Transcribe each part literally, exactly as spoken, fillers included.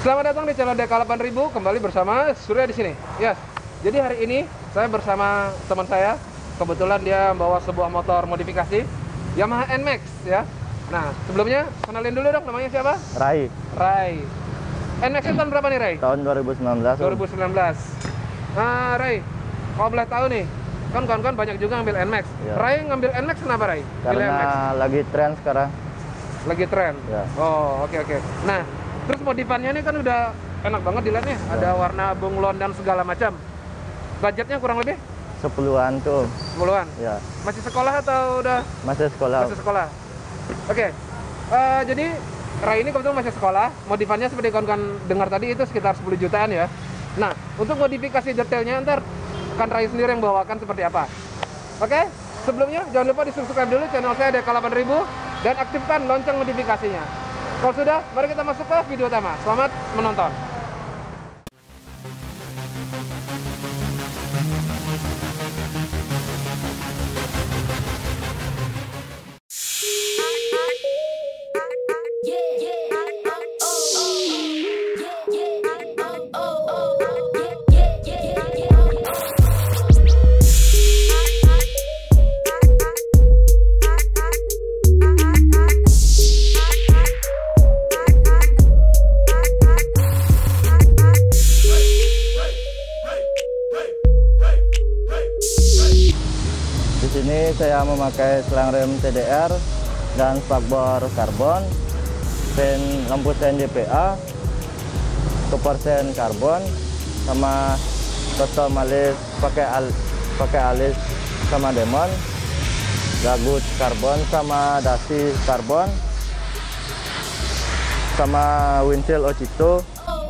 Selamat datang di channel D K delapan ribu, kembali bersama Surya di sini. Yes. Jadi hari ini saya bersama teman saya. Kebetulan dia membawa sebuah motor modifikasi Yamaha N Max ya. Nah, sebelumnya kenalin dulu dong, namanya siapa? Rai. Rai. N Max tahun berapa nih, Rai? Tahun dua ribu sembilan belas. dua ribu sembilan belas. Nah, Rai, kalau boleh tahu nih, kan kawan-kawan banyak juga ngambil N Max. Ya. Rai ngambil N Max kenapa, Rai? Pilih N Max. Karena lagi tren sekarang. Lagi tren. Ya. Oh, oke oke. Nah, terus modifannya ini kan udah enak banget dilihatnya. Ya. Ada warna bunglon dan segala macam. Budgetnya kurang lebih Sepuluhan tuh. sepuluhan. Ya. Masih sekolah atau udah Masih sekolah. masih sekolah? Oke. Eh, jadi Rai ini kebetulan masih sekolah. Modifannya seperti kawan-kawan dengar tadi itu sekitar sepuluh jutaan ya. Nah, untuk modifikasi detailnya ntar kan Rai sendiri yang bawakan seperti apa. Oke? Sebelumnya jangan lupa di-subscribe dulu channel saya D K delapan ribu dan aktifkan lonceng notifikasinya. Kalau sudah, mari kita masuk ke video utama. Selamat menonton. Di sini saya memakai selang rem T D R dan spakbor karbon, sen lampu sen J P A, koper sen karbon, sama total alis pakai al pakai alis sama demon, gagut karbon sama dasi karbon, sama windshield Ocito.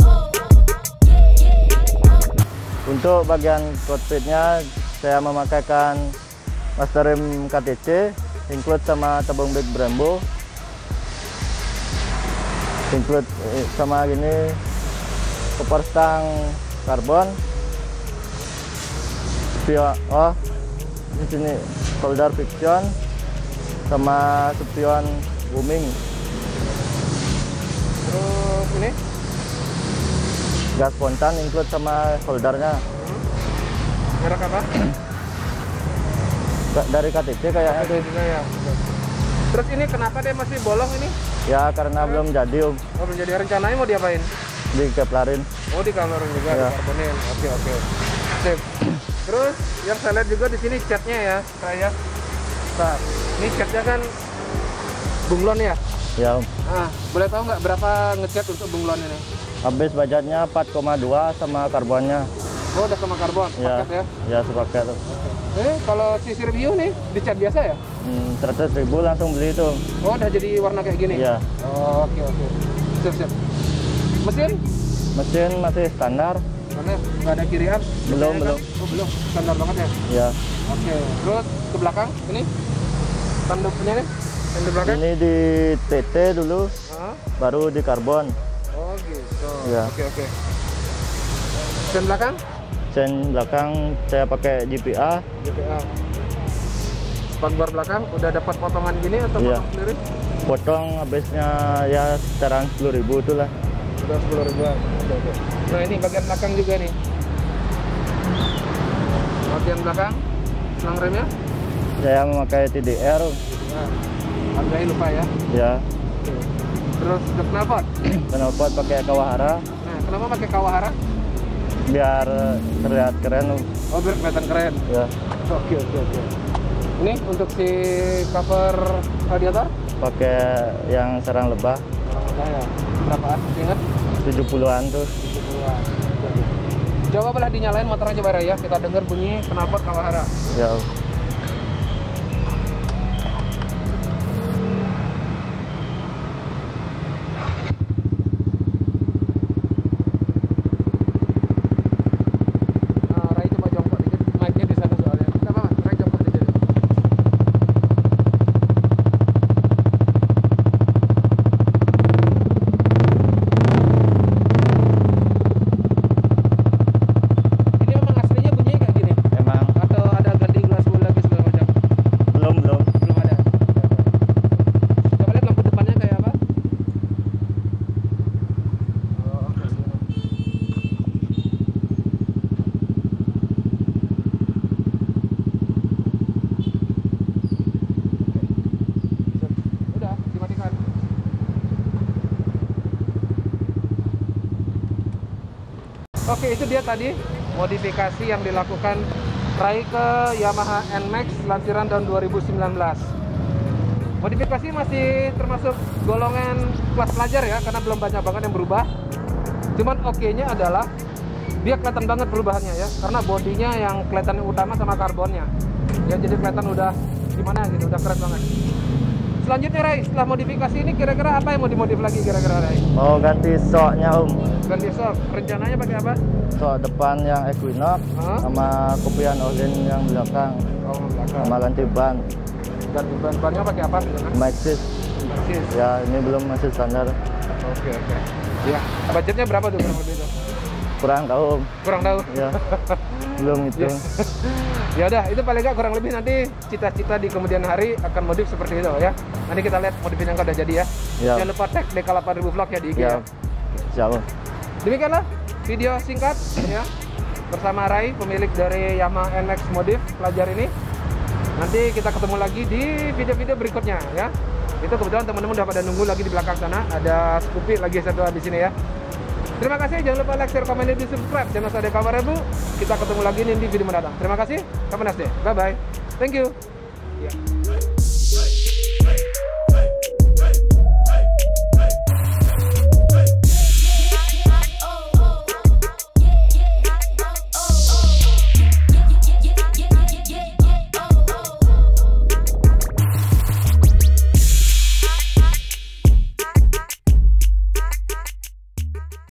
Untuk bagian cockpitnya saya memakaikan master rem K T C, include sama tabung big Brembo, include eh, sama gini koper stang karbon, spion, oh di sini solder fiction, sama spion booming. Terus ini Gas spontan include sama holdernya. merek apa? Dari K T C kayaknya tuh. Juga ya. Terus ini kenapa dia masih bolong ini? Ya karena belum jadi Om. Oh, belum jadi. Rencananya mau diapain? Di Kevlarin. Oh, di kalorin juga, Ya. dikarbonin. Oke, oke. Sip. Terus yang saya lihat juga di sini catnya ya, saya. Nah, ini catnya kan bunglon ya. Ya Om. Ah, boleh tahu nggak berapa ngecat untuk bunglon ini? Habis budgetnya empat koma dua sama karbonnya. Oh, udah sama karbon, Ya. paket ya. Ya sepaket. Eh, kalau sisir view nih dicat biasa ya? Hmm, seratus ribu langsung beli itu. Oh, udah jadi warna kayak gini. Iya. Oh, oke oke. Sip sip. Mesin? Mesin masih standar. Mana? Nggak ada kirian? Belum, Biasanya belum. Kan? Oh, belum. Standar banget ya. Ya. Oke. Terus ke belakang ini tanduknya nih, yang di belakang? Ini di T T dulu, Ah, baru di karbon. oh gitu. Ya. Oke oke. Sen belakang? Sen belakang saya pakai J P A. J P A. Spakbor belakang udah dapat potongan gini atau Iya. potong sendiri? Potong habisnya ya sekitaran sepuluh ribu itulah. Udah sepuluh ribuan. Oke oke. Nah ini bagian belakang juga nih. Bagian belakang, selang remnya? Saya memakai T D R. Nah, harganya lupa ya. Ya. Oke. Terus ke knalpot. Knalpot pakai Kawahara Nah, kenapa pakai Kawahara? biar terlihat keren Om. Oh, biar kelihatan keren. Ya. Oke, oke, oke. Ini untuk si cover radiator? Pakai yang sarang lebah Nah, ya. Berapaan? Ingat? tujuh puluhan tuh. tujuh puluhan. Coba boleh dinyalain motor aja Bara ya. Kita dengar bunyi knalpot Kawahara. Ya. Nah, Rai coba jongkok dikit. Mic-nya di sana soalnya. Enggak apa-apa, Rai jongkok dikit. Ini memang aslinya bunyinya kayak gini? Emang Atau ada ganti gelas bola Oke, itu dia tadi modifikasi yang dilakukan Rai ke Yamaha N Max lansiran tahun dua ribu sembilan belas. Modifikasi masih termasuk golongan kelas pelajar ya, karena belum banyak banget yang berubah. Cuman oke-nya adalah dia kelihatan banget perubahannya ya, karena bodinya yang kelihatan utama sama karbonnya. Ya jadi kelihatan udah gimana gitu, udah keren banget. Selanjutnya Rai, setelah modifikasi ini kira-kira apa yang mau dimodif lagi kira-kira Rai? Mau ganti soknya Om. Ganti sok, rencananya pakai apa? Sok depan yang Equinox, Hah? sama kopian Odin yang belakang, Oh, belakang. sama ganti ban. Ganti ban-bannya pakai apa sebenarnya? Maxxis. Maxxis. Ya ini belum masih standar. Oke, oke. Ya, budgetnya berapa tuh kurang lebih itu? Kurang tahu Om. Kurang tahu. Ya. Belum hitung. Ya udah, itu paling nggak kurang lebih nanti cita-cita di kemudian hari akan modif seperti itu ya. Nanti kita lihat modifin yang udah jadi ya. Ya. Jangan lupa tag D K delapan ribu vlog ya di I G Ya. ya. Siap Om. Demikianlah video singkat ya bersama Rai, pemilik dari Yamaha N Max Modif pelajar ini. Nanti kita ketemu lagi di video-video berikutnya ya. Itu kebetulan teman-teman udah pada nunggu lagi di belakang sana. Ada Scoopy lagi satu di sini ya. Terima kasih, jangan lupa like, share, komen, dan subscribe channel saya D K delapan ribu. Kita ketemu lagi nih di video mendatang. Terima kasih, have a nice day. Bye bye. Thank you. Ya.